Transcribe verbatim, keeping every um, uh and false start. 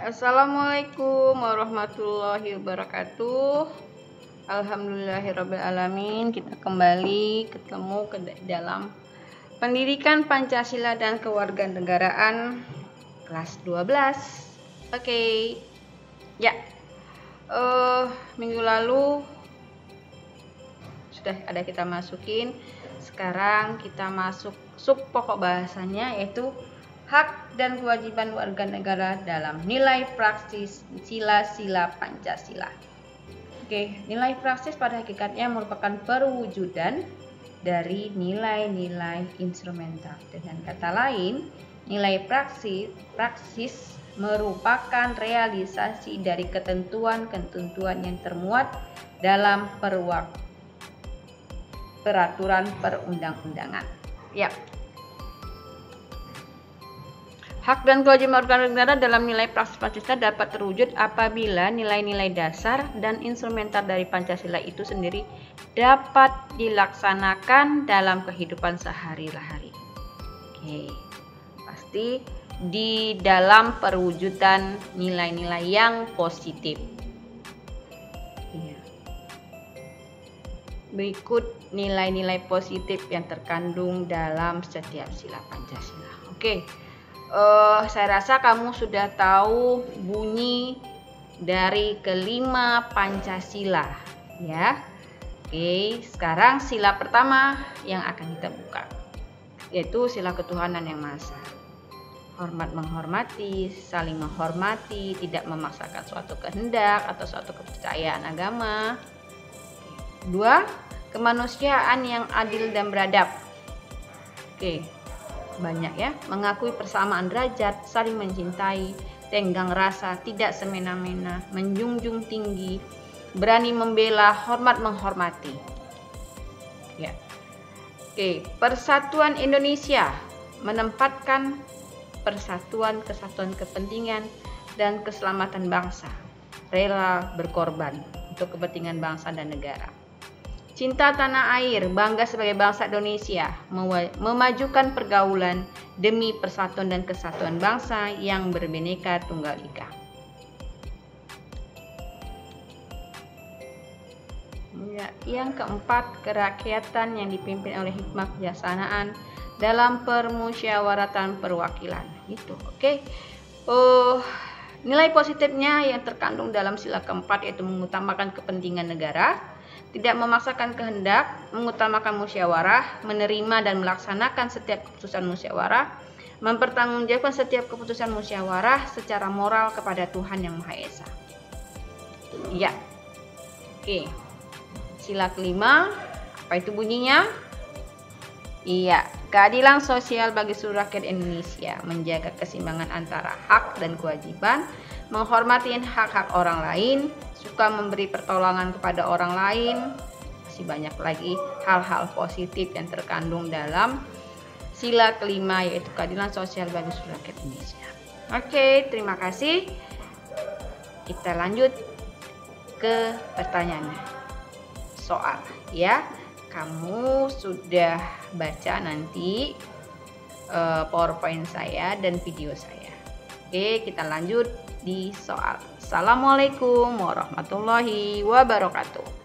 Assalamualaikum warahmatullahi wabarakatuh. Alhamdulillahirabbil alamin. Kita kembali ketemu ke dalam Pendidikan Pancasila dan Kewarganegaraan kelas dua belas. Oke. Okay. Ya. Uh, minggu lalu sudah ada kita masukin. Sekarang kita masuk sub pokok bahasanya, yaitu hak dan kewajiban warga negara dalam nilai praksis sila-sila Pancasila. Oke, nilai praksis pada hakikatnya merupakan perwujudan dari nilai-nilai instrumental. Dengan kata lain, nilai praksis, praksis merupakan realisasi dari ketentuan-ketentuan yang termuat dalam perwak, peraturan perundang-undangan. Ya. Hak dan kewajiban warga negara dalam nilai praksis Pancasila dapat terwujud apabila nilai-nilai dasar dan instrumental dari Pancasila itu sendiri dapat dilaksanakan dalam kehidupan sehari-hari. Oke, pasti di dalam perwujudan nilai-nilai yang positif. Berikut nilai-nilai positif yang terkandung dalam setiap sila Pancasila. Oke. Uh, saya rasa kamu sudah tahu bunyi dari kelima Pancasila, ya. Oke, sekarang sila pertama yang akan kita buka, yaitu sila ketuhanan yang Maha Esa. Hormat menghormati, saling menghormati, tidak memaksakan suatu kehendak atau suatu kepercayaan agama. Dua, kemanusiaan yang adil dan beradab. Oke. Banyak ya, mengakui persamaan derajat, saling mencintai, tenggang rasa, tidak semena-mena, menjunjung tinggi, berani membela, hormat menghormati. Ya. Oke, Persatuan Indonesia menempatkan persatuan, kesatuan kepentingan dan keselamatan bangsa, rela berkorban untuk kepentingan bangsa dan negara. Cinta tanah air, bangga sebagai bangsa Indonesia, memajukan pergaulan demi persatuan dan kesatuan bangsa yang berbineka tunggal ika. Ya, yang keempat, kerakyatan yang dipimpin oleh hikmah kebijaksanaan dalam permusyawaratan perwakilan. Itu, oke. Okay. Uh, nilai positifnya yang terkandung dalam sila keempat yaitu mengutamakan kepentingan negara, tidak memaksakan kehendak, mengutamakan musyawarah, menerima dan melaksanakan setiap keputusan musyawarah, mempertanggungjawabkan setiap keputusan musyawarah secara moral kepada Tuhan Yang Maha Esa. Ya. Oke. Sila kelima, apa itu bunyinya? Iya, keadilan sosial bagi seluruh rakyat Indonesia, menjaga keseimbangan antara hak dan kewajiban, menghormati hak-hak orang lain, suka memberi pertolongan kepada orang lain. Masih banyak lagi hal-hal positif yang terkandung dalam sila kelima, yaitu keadilan sosial bagi seluruh rakyat Indonesia. Oke, terima kasih. Kita lanjut ke pertanyaan soal, ya. Kamu sudah baca nanti uh, PowerPoint saya dan video saya. Oke, kita lanjut di soal. Assalamualaikum warahmatullahi wabarakatuh.